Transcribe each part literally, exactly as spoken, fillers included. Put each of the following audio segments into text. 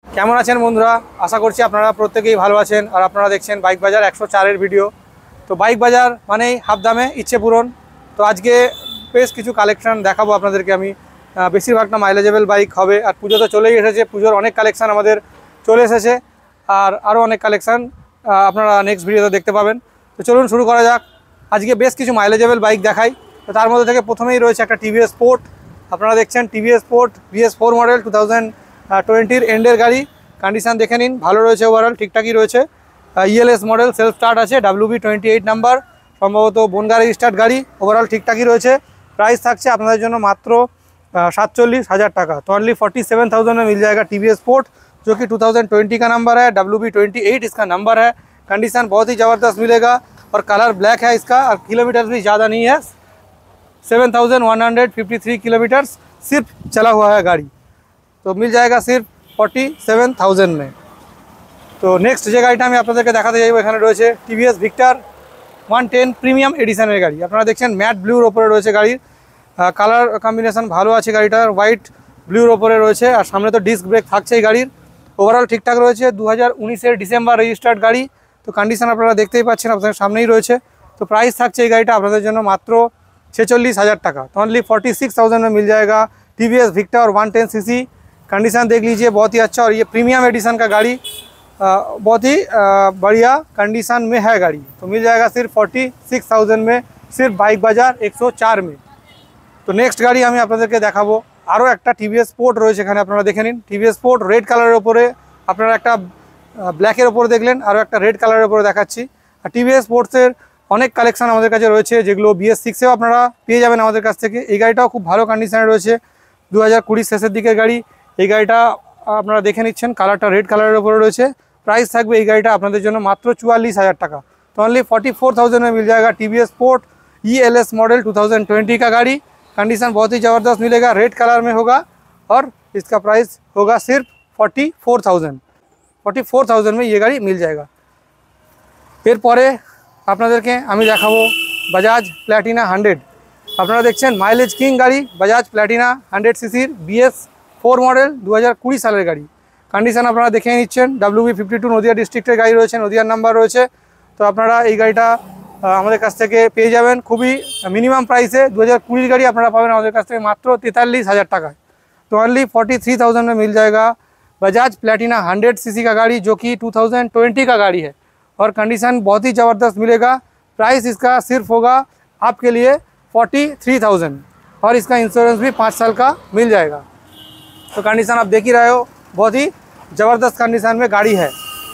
কেমন আছেন বন্ধুরা? আশা করছি আপনারা প্রত্যেকেই ভালো আছেন আর আপনারা দেখছেন বাইক বাজার একশো চারের ভিডিও। তো বাইক বাজার মানেই হাফ দামে ইচ্ছে পূরণ। তো আজকে বেশ কিছু কালেকশান দেখাবো আপনাদেরকে আমি। বেশিরভাগটা মাইলেজেবল বাইক হবে আর পুজো তো চলেই এসেছে, পুজোর অনেক কালেকশান আমাদের চলে এসেছে আর আরও অনেক কালেকশান আপনারা নেক্সট ভিডিওতে দেখতে পাবেন। তো চলুন শুরু করা যাক। আজকে বেশ কিছু মাইলেজেবল বাইক দেখাই। তো তার মধ্যে থেকে প্রথমেই রয়েছে একটা টিভিএস স্পোর্ট। আপনারা দেখছেন TVS Sport BS four model two thousand টোয়েন্টির এন্ডের গাড়ি। কন্ডিশন দেখে নিন, ভালো রয়েছে, ওভারঅল ঠিকঠাকই রয়েছে। ইএলএস মডেল, সেলফ স্টার্ট আছে, ডাব্লিউবি টোয়েন্টি এইট নাম্বার, সম্ভবত বনগা রেজিস্টার্ড গাড়ি। ওভারঅল ঠিকঠাকই রয়েছে। প্রাইস থাকছে আপনাদের জন্য মাত্র सातचल्लिस हज़ार टाका। तो ओनली फोर्टी सेवन थाउजेंड में मिल जाएगा टीवीएस स्पोर्ट, जो कि टू थाउजेंड ट्वेंटी का नंबर है, डब्ल्यू बी ट्वेंटी एट इसका नंबर है। कंडीशन बहुत ही ज़बरदस्त मिलेगा और कलर ब्लैक है इसका और किलोमीटर भी ज़्यादा नहीं है, seven thousand one hundred fifty three kilometres सिर्फ चला हुआ है गाड़ी। तो मिल जाएगा सिर्फ फोर्टी सेवन थाउजेंड में। तो नेक्स्ट जो गाड़ी আমি আপনাদেরকে দেখাতে যাইব, এখানে রয়েছে TVS Victor one ten premium এডিশনের গাড়ি। আপনারা দেখছেন ম্যাট ব্লুর ওপরে রয়েছে গাড়ির কালার কম্বিনেশন ভালো আছে গাড়িটার, হোয়াইট ব্লুর ওপরে রয়েছে আর সামনে তো ডিস্ক ব্রেক থাকছে এই গাড়ির। ওভারঅল ঠিকঠাক রয়েছে, দু হাজার উনিশের ডিসেম্বর রেজিস্টার্ড গাড়ি। তো কন্ডিশন আপনারা দেখতেই পাচ্ছেন, আপনাদের সামনেই রয়েছে। তো प्राइस থাকছে এই গাড়িটা আপনাদের জন্য মাত্র ছেচল্লিশ হাজার টাকা। तो ओनली फोर्टी सिक्स थाउजेंड में मिल जाएगा TVS Victor one ten CC. Condition देख लीजिए, बहुत ही अच्छा और ये प्रीमियम एडिशन का गाड़ी, बहुत ही बढ़िया कंडीशन में है गाड़ी। तो मिल जाएगा सिर्फ फोर्टी सिक्स थाउजेंड में, सिर्फ बाइक बाजार एक सौ चार में। तो नेक्स्ट गाड़ी আমি আপনাদেরকে দেখাবো আরও একটা টিভিএস স্পোর্ট রয়েছে এখানে, আপনারা দেখে নিন। টিভিএস স্পোর্ট রেড কালারের ওপরে, আপনারা একটা ব্ল্যাকের ওপরে দেখলেন, আরও একটা রেড কালারের ওপরে দেখাচ্ছি। আর টিভিএস স্পোর্টসের অনেক কালেকশন আমাদের কাছে রয়েছে, যেগুলো বিএস সিক্সেও আপনারা পেয়ে যাবেন আমাদের কাছ থেকে। এই গাড়িটাও খুব ভালো কন্ডিশনে রয়েছে, দু হাজার কুড়ি শেষের দিকের গাড়ি। এই গাড়িটা আপনারা দেখে নিচ্ছেন, কালারটা রেড কালারের ওপরে রয়েছে। প্রাইস থাকবে এই গাড়িটা আপনাদের জন্য মাত্র চুয়াল্লিশ হাজার টাকা। तो ओनली फोर्टी फोर थाउजेंड में मिल जाएगा TVS Sport E L S model two thousand twenty का गाड़ी। कंडीशन बहुत ही ज़बरदस्त मिलेगा, रेड कलर में होगा और इसका प्राइस होगा सिर्फ forty four thousand forty four thousand में ये गाड़ी मिल जाएगा। এরপরে আপনাদেরকে আমি দেখাবো বাজাজ প্ল্যাটিনা হান্ড্রেড। আপনারা দেখছেন মাইলেজ কিং গাড়ি, বাজাজ প্ল্যাটিনা হান্ড্রেড সিসির বিএস ফোর মডেল দু হাজার কুড়ি সালের গাড়ি। কন্ডিশন আপনারা দেখে নিচ্ছেন, ডাব্লিউবি ফিফটি টু নদিয়া ডিস্ট্রিক্টের গাড়ি রয়েছে, নদিয়ার নাম্বার রয়েছে। তো আপনারা এই গাড়িটা আমাদের কাছ থেকে পেয়ে যাবেন খুবই মিনিমাম প্রাইসে। दो हज़ार बीस गाड़ी আপনারা পাবেন আমাদের কাছ থেকে মাত্র तैंतालीस हज़ार টাকায়। तो ओनली फोर्टी थ्री थाउजेंड में मिल जाएगा बजाज प्लैटिना हंड्रेड सीसी का गाड़ी, जो कि टू थाउजेंड ट्वेंटी का गाड़ी है और कंडीशन बहुत ही ज़बरदस्त मिलेगा। प्राइस इसका सिर्फ होगा आपके लिए फोर्टी थ्री थाउजेंड और इसका इंश्योरेंस भी पाँच साल का मिल जाएगा। तो कंडीशन आप देख ही रहे हो, बहुत ही ज़बरदस्त कंडीशन में गाड़ी है।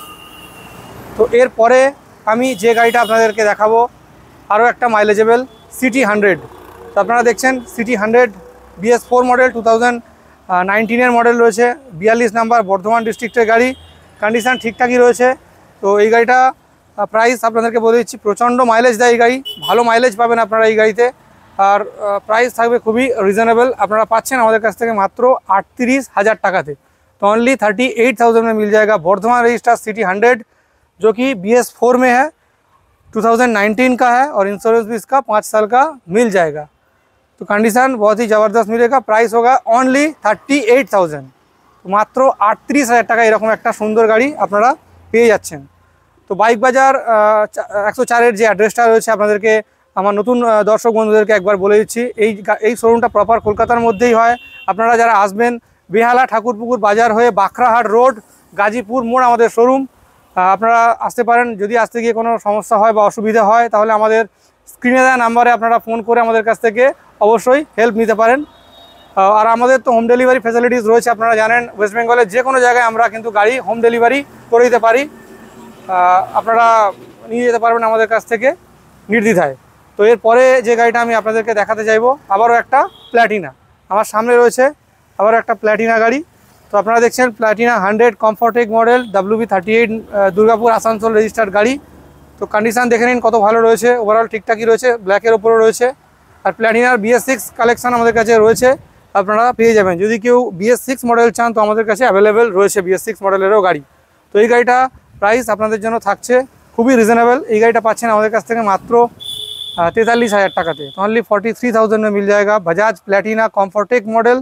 तो एर परे আমি যে গাড়িটা আপনাদেরকে দেখাবো আরও একটা মাইলেজেবল সিটি হান্ড্রেড। তো আপনারা দেখছেন CT hundred BS four model two thousand নাইনটিনের মডেল রয়েছে, বিয়াল্লিশ নাম্বার, বর্ধমান ডিস্ট্রিক্টের গাড়ি। কন্ডিশান ঠিকঠাকই রয়েছে। তো এই গাড়িটা প্রাইস আপনাদেরকে বলে দিচ্ছি, প্রচণ্ড মাইলেজ দেয় এই গাড়ি, ভালো মাইলেজ পাবেন আপনারা এই গাড়িতে। আর প্রাইস থাকবে খুবই রিজনেবল, আপনারা পাচ্ছেন আমাদের কাছ থেকে মাত্র আটত্রিশ হাজার টাকাতে। তো ओनली थर्टी एट थाउजेंड में मिल जाएगा बर्धमान रजिस्टर सिटी हंड्रेड, जो कि बी एस फोर में है, टू थाउजेंड नाइनटीन का है और इंश्योरेंस भी इसका पाँच साल का मिल जाएगा। तो कंडीशन बहुत ही ज़बरदस्त मिलेगा। प्राइस होगा ओनली थर्टी एट थाउजेंड। तो मात्र आटत्रिश हज़ार टाका एरकम एक सुंदर गाड़ी আপনারা পেয়ে যাচ্ছেন। তো বাইক বাজার একশো চারের যে অ্যাড্রেসটা রয়েছে আপনাদেরকে আমার নতুন দর্শক বন্ধুদেরকে একবার বলে দিচ্ছি। এই এই শোরুমটা প্রপার কলকাতার মধ্যেই হয়। আপনারা যারা আসবেন বেহালা ঠাকুরপুকুর বাজার হয়ে বাখরাহাট রোড গাজীপুর মোড় আমাদের শোরুম, আপনারা আসতে পারেন। যদি আসতে গিয়ে কোনো সমস্যা হয় বা অসুবিধা হয় তাহলে আমাদের স্ক্রিনে দেওয়া নাম্বারে আপনারা ফোন করে আমাদের কাছ থেকে অবশ্যই হেল্প নিতে পারেন। আর আমাদের তো হোম ডেলিভারি ফ্যাসিলিটিস রয়েছে, আপনারা জানেন ওয়েস্ট বেঙ্গলের যে কোনো জায়গায় আমরা কিন্তু গাড়ি হোম ডেলিভারি করে দিতে পারি, আপনারা নিয়ে যেতে পারবেন আমাদের কাছ থেকে নির্দ্বিধায়। তো এরপরে যে গাড়িটা আমি আপনাদেরকে দেখাতে চাইবো আবারও একটা প্ল্যাটিনা। আমার সামনে রয়েছে আবারও একটা প্ল্যাটিনা গাড়ি। তো আপনারা দেখছেন Platina hundred Comfortec model WB thirty eight Durgapur Asansol registered গাড়ি। তো কন্ডিশন দেখে নিন কত ভালো রয়েছে, ওভারঅল ঠিকঠাকই রয়েছে, ব্ল্যাকের ওপরে রয়েছে। আর প্ল্যাটিনার বিএস সিক্স কালেকশান আমাদের কাছে রয়েছে, আপনারা পেয়ে যাবেন। যদি কেউ বিএস সিক্স মডেল চান তো আমাদের কাছে অ্যাভেলেবেল রয়েছে বিএস সিক্স মডেলেরও গাড়ি। তো এই গাড়িটা প্রাইস আপনাদের জন্য থাকছে খুবই রিজনেবল। এই গাড়িটা পাচ্ছেন আমাদের কাছ থেকে মাত্র तैंतालीस हज़ार টাকাতে। तो ओनली फोर्टी थ्री थाउजेंड में मिल जाएगा बजाज प्लैटिना कॉम्फर्टेक मॉडल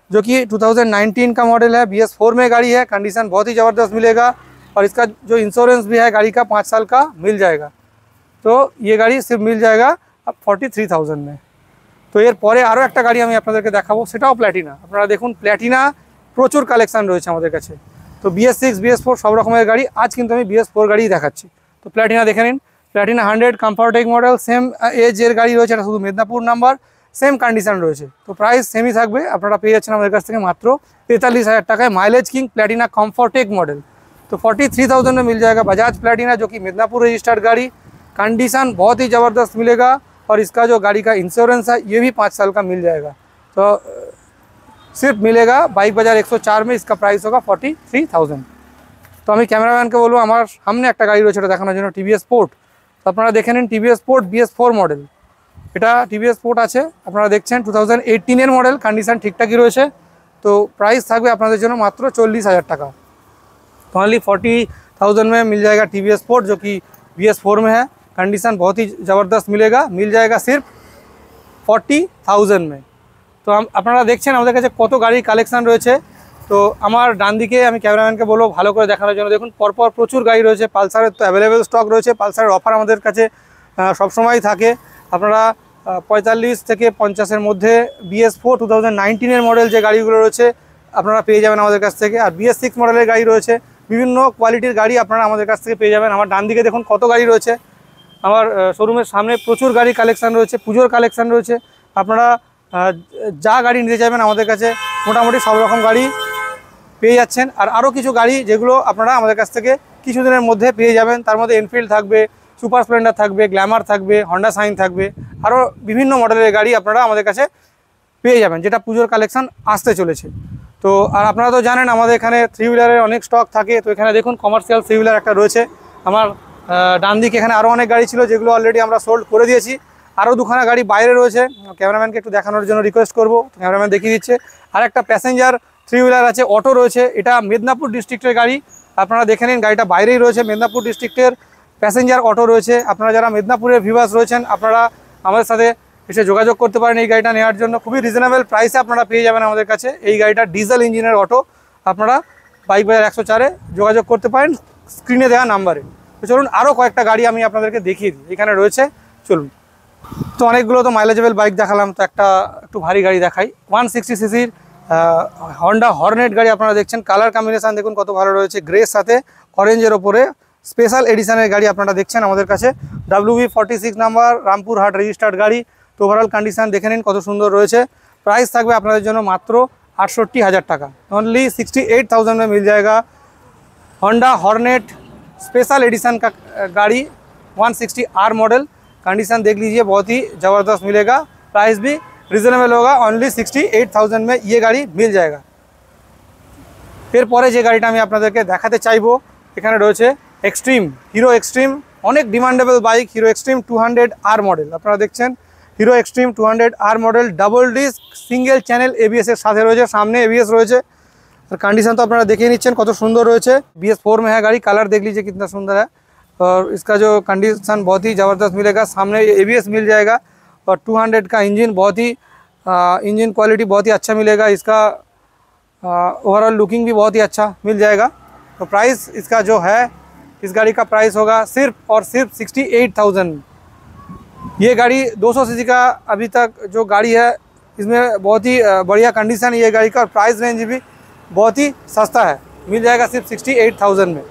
जो कि टू थाउजेंड नाइनटीन का मॉडल है, बी एस फोर में गाड़ी है। कंडीशन बहुत ही ज़बरदस्त मिलेगा और इसका जो इंश्योरेंस भी है गाड़ी का पाँच साल का मिल जाएगा। तो ये गाड़ी सिर्फ मिल जाएगा अब फोर्टी थ्री थाउजेंड में। तो एर परे आरो एक गाड़ी আমি আপনাদেরকে দেখাবো, সেটাও প্ল্যাটিনা। আপনারা দেখুন প্ল্যাটিনা প্রচুর কালেকশন রয়েছে আমাদের কাছে। তো B S six B S four সব রকমের গাড়ি, আজ কিন্তু আমি বি এস ফোর গাড়ি দেখাচ্ছি। তো প্ল্যাটিনা দেখে নিন, Platina hundred Comfortec model, same এজের গাড়ি রয়েছে, এটা শুধু মেদিনীপুর নাম্বার, সেম কন্ডিশন রয়েছে। তো প্রাইস সেমই থাকবে, আপনারা পেয়ে যাচ্ছেন আমাদের কাছ থেকে মাত্র तैंतालीस हज़ार টাকায় mileage king Platina Comfortec model. तो फोर्टी थ्री थाउजेंड में मिल जाएगा बजाज प्लैटिना, जो कि मिदनापुर रजिस्टर्ड गाड़ी। कंडीशन बहुत ही ज़बरदस्त मिलेगा और इसका जो गाड़ी का इंश्योरेंस है ये भी पाँच साल का मिल जाएगा। तो सिर्फ मिलेगा बाइक बाजार एक सौ चार में, इसका प्राइस होगा फोर्टी थ्री थाउजेंड। तो हमें कैमरामैन के बोलो हमार सामने एक गाड़ी रही है देखानोर जन्य टीवीएस स्पोर्ट। तो अपनारा देखे निन TVS sport B S four model, এটা টিভিএস স্পোর্ট আছে, আপনারা দেখছেন টু থাউজেন্ড এইটিন এর মডেল, কন্ডিশন ঠিকঠাকই রয়েছে। তো প্রাইস থাকবে আপনাদের জন্য মাত্র চল্লিশ হাজার টাকা। तो ओनली फोर्टी थाउजेंड में मिल जाएगा टीवीएस स्पोर्ट, जो कि बी एस फोर में है। कंडीशन बहुत ही ज़बरदस्त मिलेगा, मिल जाएगा सिर्फ फोर्टी थाउजेंड में। तो हम আপনারা দেখছেন আমাদের কাছে কত গাড়ির কালেকশন রয়েছে। তো আমার ডান দিকে আমি ক্যামেরাম্যানকে বলবো ভালো করে দেখানোর জন্য। দেখুন পরপর প্রচুর গাড়ি রয়েছে, পালসারের তো অ্যাভেলেবেল স্টক রয়েছে, পালসারের অফার আমাদের কাছে সবসময়ই থাকে। আপনারা পঁয়তাল্লিশ থেকে পঞ্চাশের মধ্যে B S four two thousand নাইনটিনের মডেল যে গাড়িগুলো রয়েছে আপনারা পেয়ে যাবেন আমাদের কাছ থেকে। আর বি এস সিক্স মডেলের গাড়ি রয়েছে, বিভিন্ন কোয়ালিটির গাড়ি আপনারা আমাদের কাছ থেকে পেয়ে যাবেন। আমার ডান দিকে দেখুন কত গাড়ি রয়েছে, আমার শোরুমের সামনে প্রচুর গাড়ি কালেকশান রয়েছে, পুজোর কালেকশান রয়েছে। আপনারা যা গাড়ি নিতে চাইবেন আমাদের কাছে মোটামুটি সব রকম গাড়ি পেয়ে যাচ্ছেন। আর আরও কিছু গাড়ি যেগুলো আপনারা আমাদের কাছ থেকে কিছুদিনের মধ্যে পেয়ে যাবেন, তার মধ্যে এনফিল্ড থাকবে, সুপার স্প্লেন্ডার থাকবে, গ্ল্যামার থাকবে, হন্ডা সাইন থাকবে, আরও বিভিন্ন মডেলের গাড়ি আপনারা আমাদের কাছে পেয়ে যাবেন, যেটা পুজোর কালেকশান আসতে চলেছে। তো আর আপনারা তো জানেন আমাদের এখানে থ্রি হুইলারের অনেক স্টক থাকে। তো এখানে দেখুন কমার্শিয়াল থ্রি হুইলার একটা রয়েছে। আমার ডান দিকে এখানে আরও অনেক গাড়ি ছিল যেগুলো অলরেডি আমরা সোল্ড করে দিয়েছি। আরও দুখানা গাড়ি বাইরে রয়েছে, ক্যামেরাম্যানকে একটু দেখানোর জন্য রিকোয়েস্ট করবো, ক্যামেরাম্যান দেখিয়ে দিচ্ছে। আর একটা প্যাসেঞ্জার থ্রি হুইলার আছে, অটো রয়েছে, এটা মেদিনীপুর ডিস্ট্রিক্টের গাড়ি। আপনারা দেখে নিন গাড়িটা বাইরেই রয়েছে, মেদিনীপুর ডিস্ট্রিক্টের প্যাসেঞ্জার অটো রয়েছে। আপনারা যারা মেদিনীপুরের ভিউয়ার্স রয়েছেন আপনারা আমাদের সাথে এসে যোগাযোগ করতে পারেন এই গাড়িটা নেওয়ার জন্য। খুবই রিজনেবল প্রাইসে আপনারা পেয়ে যাবেন আমাদের কাছে এই গাড়িটা, ডিজেল ইঞ্জিনের অটো। আপনারা বাইক বাজার একশো চারে যোগাযোগ করতে পারেন স্ক্রিনে দেওয়া নাম্বারে। তো চলুন আরও কয়েকটা গাড়ি আমি আপনাদেরকে দেখিয়ে দিই, এখানে রয়েছে, চলুন। তো অনেকগুলো তো মাইলেজেবল বাইক দেখালাম, তো একটা একটু ভারী গাড়ি দেখাই। ওয়ান সিক্সটি সিসির হন্ডা হর্নেট গাড়ি আপনারা দেখছেন, কালার কম্বিনেশান দেখুন কত ভালো রয়েছে, গ্রের সাথে অরেঞ্জের ওপরে স্পেশাল এডিশনের গাড়ি আপনারা দেখছেন আমাদের কাছে। W B forty six number, Rampurhat registered গাড়ি। তো ওভারঅল কন্ডিশন দেখে নিন কত সুন্দর রয়েছে। प्राइस থাকবে আপনাদের জন্য মাত্র আটষট্টি হাজার টাকা। ओनली सिक्सटी एट थाउजेंड में मिल जाएगा होंडा हॉर्नेट स्पेशल एडिशन का गाड़ी, one sixty R model. Condition देख लीजिए बहुत ही ज़बरदस्त मिलेगा, प्राइस भी रिजनेबल होगा। ओनली सिक्सटी एट थाउजेंड में ये गाड़ी मिल जाएगा। फिर পরে যে গাড়িটা আমি আপনাদেরকে দেখাতে চাইবো এখানে রয়েছে এক্সট্রিম, হিরো এক্সট্রিম, অনেক demandable bike, Hero Xtreme two hundred R model. আপনারা দেখছেন Hero Xtreme two hundred R model, double disc single channel ABS এর সাথে রয়েছে, সামনে एबीएस রয়েছে। और कंडीशन तो আপনারা দেখে নিচ্ছেন কত সুন্দর রয়েছে। बी एस फोर में है गाड़ी, कलर देख लीजिए कितना सुंदर है। और इसका जो कंडीशन बहुत ही ज़बरदस्त मिलेगा, सामने एबीएस मिल जाएगा। और टू हंड्रेड का इंजन बहुत ही इंजन क्वालिटी बहुत ही अच्छा मिलेगा। इसका ओवरऑल लुकिंग भी बहुत ही अच्छा मिल जाएगा। तो प्राइस इसका जो है, इस गाड़ी का प्राइस होगा सिर्फ और सिर्फ सिक्सटी एट थाउजेंड। ये गाड़ी दो सौ सीसी का अभी तक जो गाड़ी है इसमें बहुत ही बढ़िया कंडीशन है ये गाड़ी का, और प्राइस रेंज भी बहुत ही सस्ता है, मिल जाएगा सिर्फ सिक्सटी एट थाउजेंड में।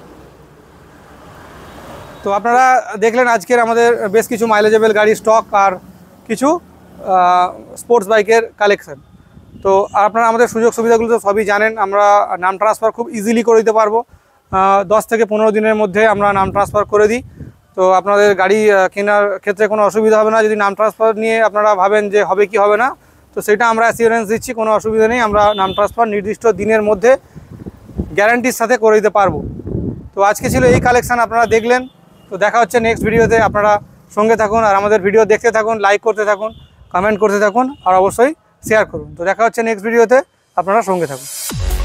तो আপনারা দেখলেন আজকের আমাদের বেশ কিছু মাইলেজেবল গাড়ি স্টক আর কিছু স্পোর্টস বাইকের কালেকশন। তো আপনারা আমাদের সুযোগ সুবিধাগুলো তো সবই জানেন, আমরা নাম ট্রান্সফার খুব ইজিলি করে দিতে পারবো। দশ থেকে পনেরো দিনের মধ্যে আমরা নাম ট্রান্সফার করে দিই। তো আপনাদের গাড়ি কেনার ক্ষেত্রে কোনো অসুবিধা হবে না। যদি নাম ট্রান্সফার নিয়ে আপনারা ভাবেন যে হবে কি হবে না, তো সেটা আমরা অ্যাসিওরেন্স দিচ্ছি, কোনো অসুবিধা নেই। আমরা নাম ট্রান্সফার নির্দিষ্ট দিনের মধ্যে গ্যারান্টির সাথে করে দিতে পারবো। তো আজকে ছিল এই কালেকশান, আপনারা দেখলেন। তো দেখা হচ্ছে নেক্সট ভিডিওতে, আপনারা সঙ্গে থাকুন আর আমাদের ভিডিও দেখতে থাকুন, লাইক করতে থাকুন, কমেন্ট করতে থাকুন আর অবশ্যই শেয়ার করুন। তো দেখা হচ্ছে নেক্সট ভিডিওতে, আপনারা সঙ্গে থাকুন।